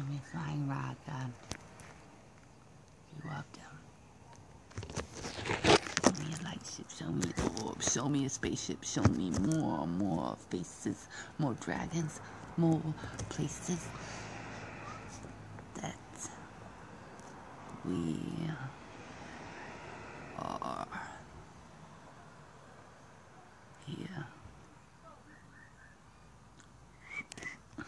Show me a flying rock, God. You up there. Show me a lightship, show me an orb, show me a spaceship, show me more faces, more dragons, more places that we